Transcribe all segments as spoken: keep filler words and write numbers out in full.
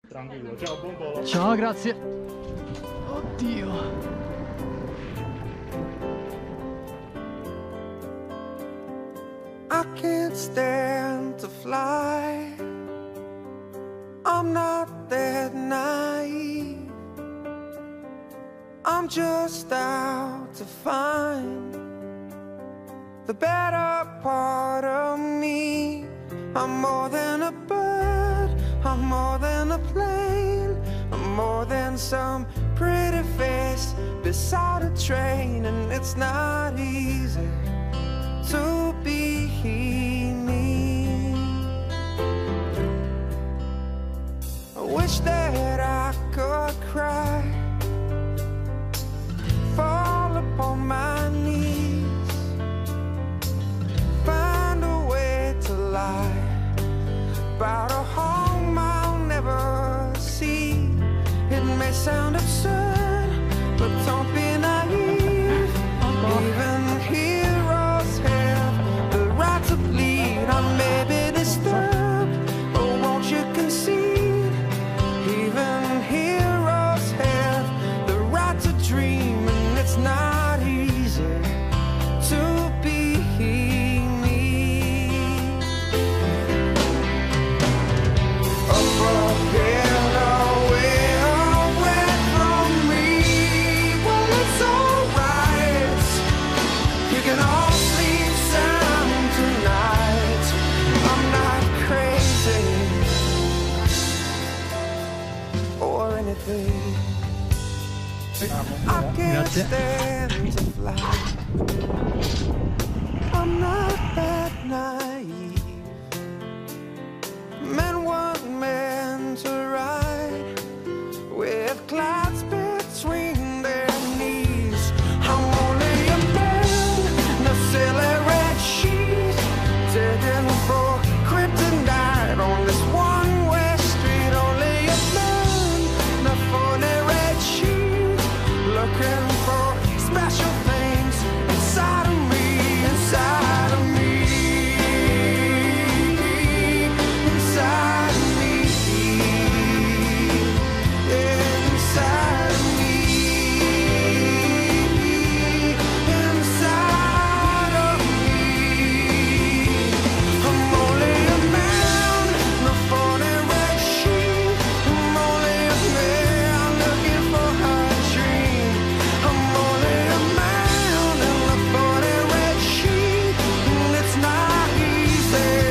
Tranquillo, ciao, buon volo. Ciao, grazie. Oddio. I can't stand to fly. I'm not that naive. I'm just out to find the better part of me. I'm more than a bird, I'm more than a plane, I'm more than some pretty face beside a train. And it's not easy to be me. I wish that I could cry, fall upon my knees, find a way to lie about a home I'll never see. It may sound absurd, but don't be naive. Even heroes have the right to bleed. I may be disturbed, but won't you concede? Even heroes have the right to dream, and it's not easy to be me. Up, up, away, away from me. Well, it's alright. You can all sleep sound tonight. I'm not crazy or anything. I can't Grazie. stand to fly. I'm not that naive. Men weren't meant to ride with clouds between their knees. I'm only a man, no silly red sheet, digging for kryptonite on this one-way street. Only a man, no phony red sheet, looking for special things inside of me, inside of me, inside of me, inside of me, inside of me. I'm only a man, no phony red sheet. I'm only a man looking for a dream. I'm only a man in the phony red sheet, and it's not easy.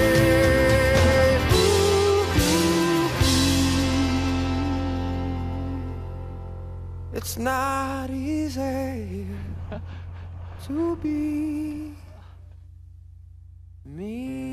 It's not easy to be me.